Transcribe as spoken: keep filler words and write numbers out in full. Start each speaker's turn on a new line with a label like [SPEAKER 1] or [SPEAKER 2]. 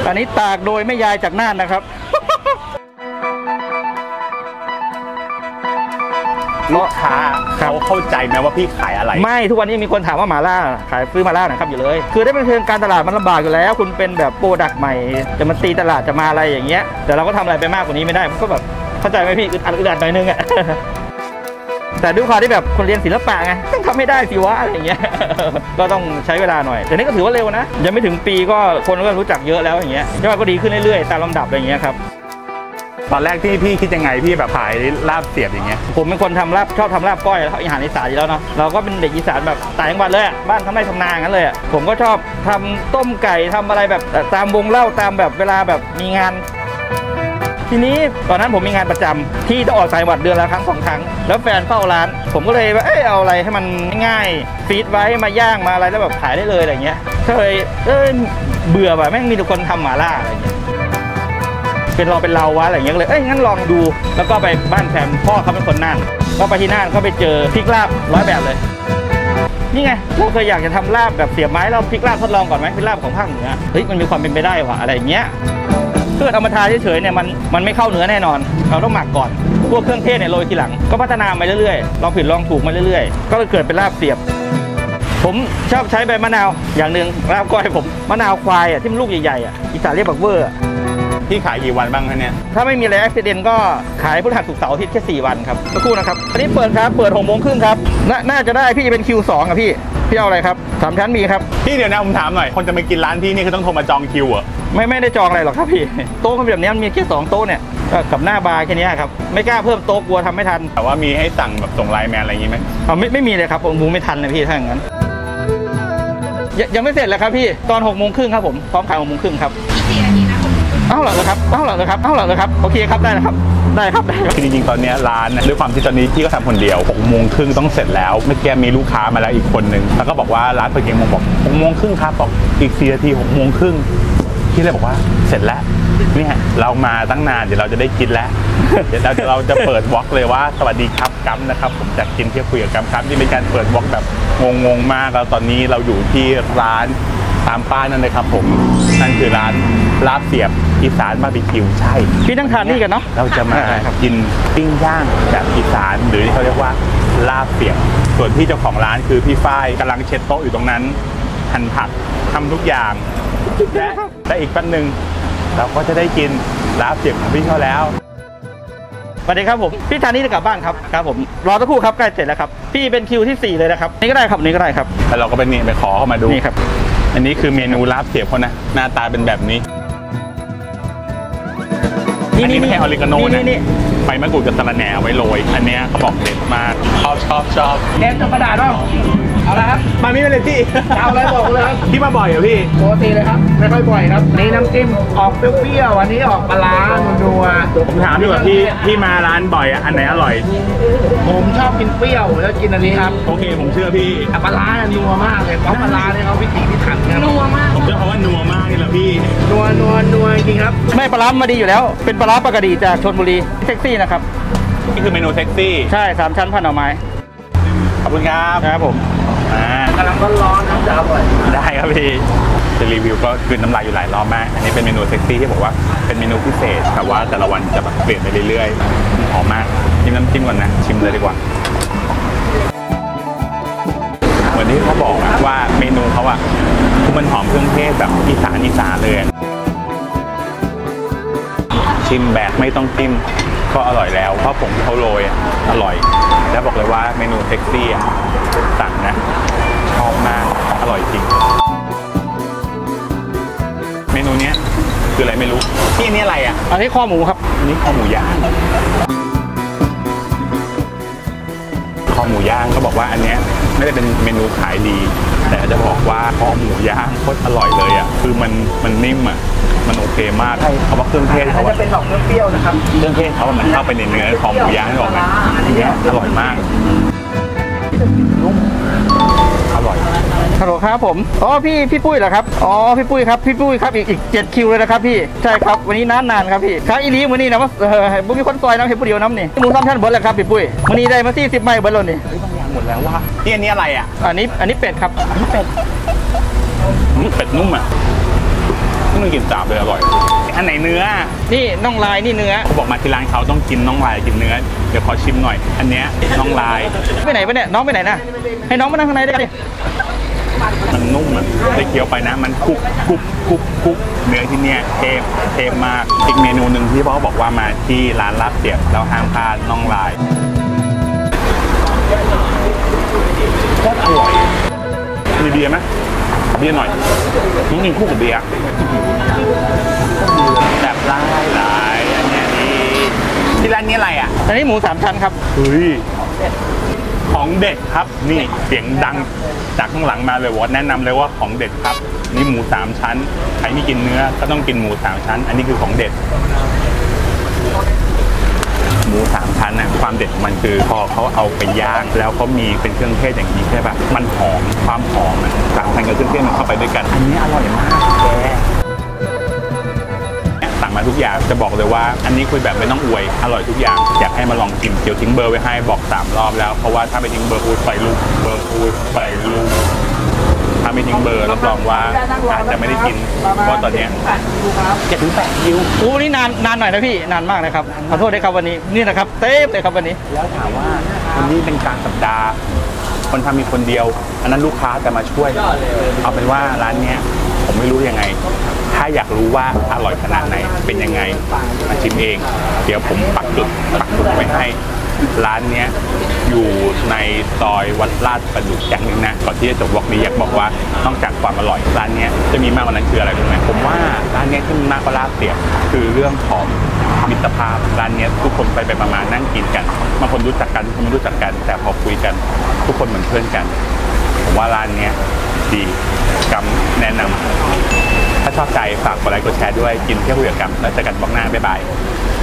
[SPEAKER 1] อันนี้ตากโดยแม่ยายจากน่านนะครับ
[SPEAKER 2] ลูกค้าเขาเข้าใจไหมว่าพี่ขายอะไร
[SPEAKER 1] ไม่ทุกวันนี้มีคนถามว่าหมาล่าขายซื้อหมาล่านะครับอยู่เลยคือได้เป็นเชิงการตลาดมันลำบากอยู่แล้วคุณเป็นแบบโปรดักต์ใหม่จะมาตีตลาดจะมาอะไรอย่างเงี้ยแต่เราก็ทำอะไรไปมากกว่านี้ไม่ได้มันก็แบบเข้าใจไหมพี่อึดอัดอึดอัดหน่อยนึงอะแต่ด้วยความที่แบบคนเรียนศิลปะไงต้องทำให้ได้สิวะอะไรอย่างเงี้ยก็ต้องใช้เวลาหน่อยแต่นี่ก็ถือว่าเร็วนะยังไม่ถึงปีก็คนก็รู้จักเยอะแล้วอย่างเงี้ยยอดก็ดีขึ้นเรื่อยๆตามลำดับอะไรอย่างเงี้ยครับ
[SPEAKER 2] ตอนแรกที่พี่คิดยังไงพี่แบบขายลาบเสียบอย่างเงี้ย
[SPEAKER 1] ผมเป็นคนทำลาบชอบทำลาบก้อยแล้วอาหารอีสานอยู่แล้วเนาะเราก็เป็นเด็กอีสานแบบต่างจังหวัดเลยบ้านทำไร่ทำนางั้นเลยผมก็ชอบทำต้มไก่ทำอะไรแบบตามวงเล่าตามแบบเวลาแบบมีงานทีนี้ตอนนั้นผมมีงานประจำที่ต้องออกต่างจังหวัดเดือนละครั้งสองครั้งแล้วแฟนเฝ้าร้านผมก็เลยว่าเอ้ยเอาอะไรให้มันง่ายฟีดไว้มาย่างมาอะไรแล้วแบบขายได้เลยอะไรเงี้ยก็เลยเอ้ยเบื่อแบบแม่งมีแต่คนทำหม่าล่าอะไรเงี้ยเป็นเราเป็นเราวะอะไรเงี้ยเลยเอ้ยงั้นลองดูแล้วก็ไปบ้านแฟนพ่อเขาเป็นคนน่านก็ไปที่น่านก็ไปเจอพริกลาบร้อยแบบเลยนี่ไงเราเคยอยากจะทำลาบแบบเสียบไม้เราพริกลาบทดลองก่อนไหมพริกลาบของภาคเหนือเฮ้ยมันมีความเป็นไปได้ว่ะอะไรเงี้ยเพื่อเอามาทาเฉยๆเนี่ยมันมันไม่เข้าเนื้อแน่นอนเราต้องหมักก่อนพวกเครื่องเทศเนี่ยโรยทีหลังก็พัฒนามาเรื่อยๆลองผิดลองถูกมาเรื่อยๆก็เลยเกิดเป็นลาบเสียบผมชอบใช้ใบมะนาวอย่างหนึ่งลาบก้อยผมมะนาวควายอ่ะที่มันลูกใหญ่ๆอ่ะอีสานเรียกบักเวอร์
[SPEAKER 2] พี่ขายกี่วันบ้างคะเนี่ย
[SPEAKER 1] ถ้าไม่มีอะไรอุบิเหตุก็ขายพฤหัสศุกร์เสาร์อาทิตย์แค่สี่วันครับสักครู่นะครับอันนี้เปิดครับเปิดหกโมงครึ่งครับน่าจะได้พี่จะเป็นคิวสองอ่ะพี่พี่เอาอะไรครับสามชั้นมีครับ
[SPEAKER 2] พี่เดี๋ยวนะผมถามหน่อยคนจะมากินร้านพี่นี่คือต้องโทรมาจองคิวเหรอ
[SPEAKER 1] ไม่ไม่ได้จองอะไรหรอกครับพี่โต๊ะแบบนี้มันมีแค่สองโต๊ะเนี่ยกับหน้าบาร์แค่นี้ครับไม่กล้าเพิ่มโต๊ะกลัวทำไม่ทัน
[SPEAKER 2] แต่ว่ามีให้สั่งแบบส่งไลน์แมนอะไรอย่างงี้ไหม
[SPEAKER 1] อ๋อไม่ไม่มีเลยครับผมมูไม่ทันเลยพี่ถ้าอย่างนั้นยังไม่เสร็จเลยครับพี่ตอนหกโมงครึ่งครับผมพร้อมขายหกโมงครึ่งครับเอ้าเหรอครับเอ้าเหรอครับเอ้าเหรอครับโอเคครับได้นะครับได้ครับได้ครับ
[SPEAKER 2] จริงๆตอนนี้ร้านด้วยความที่ตอนนี้พี่ก็ทำคนเดียวหกโมงครึ่งต้องเสร็จแล้วเมื่อกี้มีลูกค้ามาแล้วอีกคนนึงแล้วก็บอกว่าร้านเปิดกี่โมงบอกหกโมงครึ่งครับบอกอีกสี่นาทีหกโมงครึ่งพี่เลยบอกว่าเสร็จแล้วนี่ฮะเรามาตั้งนานเดี๋ยวเราจะได้กินแล้วเดี๋ยวเราจะเราจะเปิดวอล์กเลยว่าสวัสดีครับกัมนะครับผมจะกินเที่ยวคุยกับกัมครับที่เป็นการเปิดวอล์กแบบงงๆมากแล้วตอนนี้เราอยู่ที่ร้านตามป้ายนั่นเลยครับผมนั่นคือร้านลาบเสียบอีสานบาร์บีคิวใช่
[SPEAKER 1] พี่ต้องทานนี่กันเนาะ
[SPEAKER 2] เราจะมากินปิ้งย่างแบบอีสานหรือที่เขาเรียกว่าลาบเสียบส่วนที่เจ้าของร้านคือพี่ฝ้ายกำลังเช็ดโต๊ะอยู่ตรงนั้นหั่นผักทำทุกอย่างและอีกแป๊บนึงเราก็จะได้กินลาบเสียบของพี่เขาแล้ว
[SPEAKER 1] สวัสดีครับผมพี่ทานนี่จะกลับบ้านครับครับผมรอสักครู่ครับใกล้เสร็จแล้วครับพี่เป็นคิวที่สี่เลยนะครับนี่ก็ได้ครับนี่ก็ได้ครับ
[SPEAKER 2] แล้วเราก็ไปนี่ไปขอเข้ามาดู
[SPEAKER 1] นี่ครับ
[SPEAKER 2] อันนี้คือเมนูลาบเสียบเขานะหน้าตาเป็นแบบนี้อันนี้ไม่ใช่ออริกาโน่นะใบมะกรูดกับสะระแหน่ไว้โรยอันนี้เขาบอกเด็ดมากชอบชอบชอบ
[SPEAKER 1] เด็ดธรรมดาบ้างเอาละครับ
[SPEAKER 2] มาไม่เป็นไรพี่
[SPEAKER 1] เอาอะไรบอกเลยครับ
[SPEAKER 2] พี่มาบ่อยเหรอพี่
[SPEAKER 1] ปกติเลยครับไม่ค่อยบ่อยครับนี่น้ำจิ้มออกเปรี้ยวๆอันนี้ออกปลาร้านัว
[SPEAKER 2] ๆผมถามดีกว่าพี่พี่มาร้านบ่อยอ่ะอันไหนอร่อย
[SPEAKER 1] ผมชอบกินเปรี้ยวแล้วกินอันนี้ครับ
[SPEAKER 2] โอเคผมเชื่อพี่
[SPEAKER 1] ปลาร้านัวมากเลยเพราะปลาร้าเนี่ยเขาพิถีพิถันครับ
[SPEAKER 3] นัวมาก
[SPEAKER 2] ผมเชื่อเขาว่านัวมากนี่แหละพี่
[SPEAKER 1] นัวนัวนัวจริงครับไม่ปลาร้ามาดีอยู่แล้วเป็นปลาร้าปกติจากชลบุรีเซ็กซี่นะครับ
[SPEAKER 2] นี่คือเมนูเซ็กซี่
[SPEAKER 1] ใช่สามชั้นพันหน่อไม้
[SPEAKER 2] ขอบคุณครับ
[SPEAKER 1] ครับผมกำลังร้อนๆน้ำจะอร่อย
[SPEAKER 2] ได้ครับพี่จะรีวิวก็คืนน้ำลายอยู่หลายรอบมากอันนี้เป็นเมนูเซ็กซี่ที่บอกว่าเป็นเมนูพิเศษแต่ว่าแต่ละวันจะแบบเปลี่ยนไปเรื่อยๆหอมมากจิ้มน้ำจิ้มก่อนนะชิมเลยดีกว่าเหมือนที่เขาบอกว่าเมนูเขาอะคือมันหอมเครื่องเทศแบบอีสานอีสานเลยชิมแบบไม่ต้องจิ้มก็อร่อยแล้วเพราะผงที่เขาโรยอร่อยแล้วบอกเลยว่าเมนูเซ็กซี่อะสั่งนะชอบมากอร่อยจริงเมนูนี้คืออะไรไม่รู้ที่นี่อะไรอ่ะ
[SPEAKER 1] อันนี้ข้อหมูครับ
[SPEAKER 2] อันนี้ข้อหมูย่างข้อหมูย่างก็บอกว่าอันนี้ไม่ได้เป็นเมนูขายดีแต่จะบอกว่าข้อหมูย่างโคตรอร่อยเลยอ่ะคือมันมันนิ่มอ่ะมันโอเคมากเขาบอกเครื่องเทศเขา
[SPEAKER 1] จะเป็นดอกเปรี้ยวนะครับ
[SPEAKER 2] เครื่องเทศเขามันเข้าไปในเนื้อของหมูย่างบอกไหมอันนี้อร่อยมากอร่อย
[SPEAKER 1] ฮัลโหลครับผมอ๋อพี่พี่ปุ้ยเหรอครับอ๋อพี่ปุ้ยครับพี่ปุ้ยครับอีกอีกเจ็ดคิวเลยนะครับพี่ใช่ครับวันนี้นานนานครับพี่ค้าอีลีวันนี้นะว่าเออบุ้มีคนซอยน้ำเห็ดผู้เดียวน้ำนี่หมูซ้ำชั้นเบิร์ดเลยครับพี่ปุ้ยวันนี้ได้มาที่สิบไม้เบิร์ดเลยนี่
[SPEAKER 2] บางอย่างหมดแล้วว่าที่อันนี้อะไรอ่ะ
[SPEAKER 1] อันนี้อันนี้เป็ดครับอันนี้เป็ด
[SPEAKER 2] เป็ดนุ่มอ่ะไม่มีกลิ่นสาบเลยอร่อยอันไหนเนื้อ
[SPEAKER 1] นี่น่องลายนี่เนื้อ
[SPEAKER 2] เขาบอกมาที่ร้านเขาต้องกินน่องลายกินเนื้อเดี๋ยวขอชิมหน่อย อันเนี้ยน่องลาย
[SPEAKER 1] ไปไหนไปเนี่ยน้องไปไหนนะให้น้องมานั่งข้างในได้ดิ
[SPEAKER 2] มันนุ่มอ่ะได้เคี้ยวไปนะมันกรุบกรุบกรุบกรุบเนื้อที่เนี้ยเทพเทพมากอีกเมนูหนึ่งที่พ่อบอกว่ามาที่ร้านลาบเสียบเราห้ามพลาดน่องลายโคตรอร่อยมีเบียร์ไหมเบียร์หน่อยต้องกินคู่กับเบียร์แบบลายลายอันเนี้ยดีที่ร้านนี้อะไรอ่ะ
[SPEAKER 1] อันนี้หมูสามชั้นครับ
[SPEAKER 2] เฮ้ยของเด็ดครับนี่เสียงดังจากข้างหลังมาเลยว่าแนะนำเลยว่าของเด็ดครับนี่หมูสามชั้นใครไม่กินเนื้อก็ต้องกินหมูสามชั้น อันนี้คือของเด็ดหมูสามชั้นนะความเด็ดมันคือพอเขาเอาไปย่างแล้วเขามีเป็นเครื่องเทศอย่างนี้ใช่ปะมันหอมความหอมอะสามชั้นกับเครื่องเทศมันเข้าไปด้วยกันอันนี้อร่อยมากแกสั่งมาทุกอย่างจะบอกเลยว่าอันนี้คุยแบบไม่ต้องอวยอร่อยทุกอย่างอยากให้มาลองกินเดี๋ยวทิ้งเบอร์ไว้ให้บอกสามรอบแล้วเพราะว่าถ้าไปทิ้งเบอร์พูดไปลูกเบอร์พูดไปลูกถ้าไม่ทิ้งเบอร์รับรองว่าอาจจะไม่ได้กินเพราะตอนนี้เจ็ดถึงแปดคิว
[SPEAKER 1] อู้นี่นานนานหน่อยนะพี่นานมากนะครับขอโทษด้วยครับวันนี้นี่นะครับเต็มเลยครับวันนี้
[SPEAKER 2] แล้วถามว่าวันนี้เป็นกลางสัปดาห์คนทำมีคนเดียวอันนั้นลูกค้าจะมาช่วยเอาเป็นว่าร้านเนี้ยผมไม่รู้ยังไงถ้าอยากรู้ว่าอร่อยขนาดไหนเป็นยังไงมาชิมเองเดี๋ยวผมปักจุดปักจุดไว้ให้ร้านเนี้ยอยู่ในซอยวัดลาดประดุกอย่างหนึงนะก่อนที่จะจบวอล์กนี้อยากบอกว่านอกจากความอร่อยร้านเนี้ยจะมีมากกว่านั้นคืออะไรรู้ไหมผมว่าร้านเนี้ยที่มีมากกว่าลาบเสียบคือเรื่องของมิตรภาพร้านเนี้ยทุกคนไปไปประมาณนั่งกินกันบางคนรู้จักกันบางคนไม่รู้จักกันแต่พอคุยกันทุกคนเหมือนเพื่อนกันผมว่าร้านเนี้ยดีกำแนะนำถ้าชอบใจฝากกดไลค์กดแชร์ด้วยกินเที่ยวคุยกับกำแล้วเจอกันบล็อกหน้าบ๊ายบาย